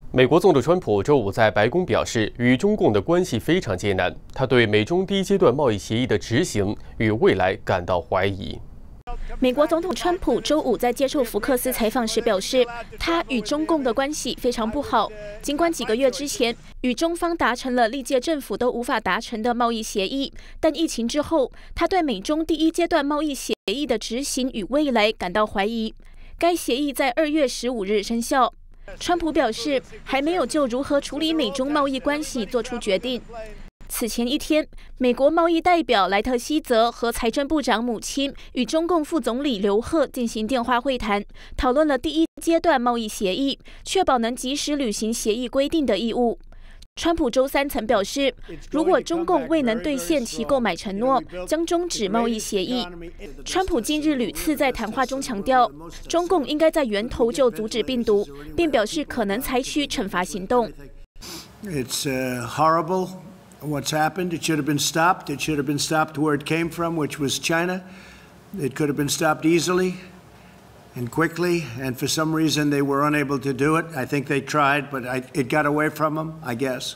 美国总统川普周五在白宫表示，与中共的关系非常艰难。他对美中第一阶段贸易协议的执行与未来感到怀疑。 美国总统川普周五在接受福克斯采访时表示，他与中共的关系非常不好。尽管几个月之前与中方达成了历届政府都无法达成的贸易协议，但疫情之后，他对美中第一阶段贸易协议的执行与未来感到怀疑。该协议在2月15日生效。川普表示，还没有就如何处理美中贸易关系做出决定。此前一天，美国贸易代表莱特希泽和财政部长姆钦与中共副总理刘鹤进行电话会谈，讨论了第一阶段贸易协议，确保能及时履行协议规定的义务。川普周三曾表示，如果中共未能兑现其购买承诺，将终止贸易协议。川普近日屡次在谈话中强调，中共应该在源头就阻止病毒，并表示可能采取惩罚行动。 It's horrible what's happened. It should have been stopped. It should have been stopped where it came from, which was China. It could have been stopped easily and quickly, and for some reason they were unable to do it. I think they tried, but it got away from them, I guess.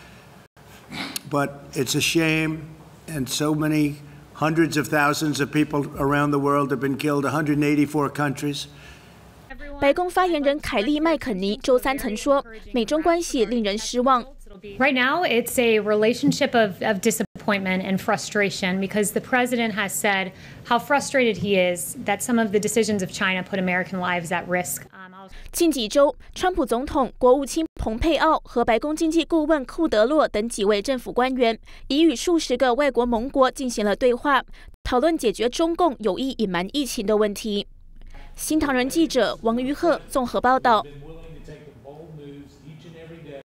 But it's a shame, and so many hundreds of thousands of people around the world have been killed, 184 countries. 白宫发言人凯利·麦肯尼周三曾说，美中关系令人失望。 Right now, it's a relationship of disappointment and frustration because the president has said how frustrated he is that some of the decisions of China put American lives at risk. 近几周，川普总统、国务卿蓬佩奥和白宫经济顾问库德洛等几位政府官员已与数十个外国盟国进行了对话，讨论解决中共有意隐瞒疫情的问题。新唐人记者王于鹤综合报道。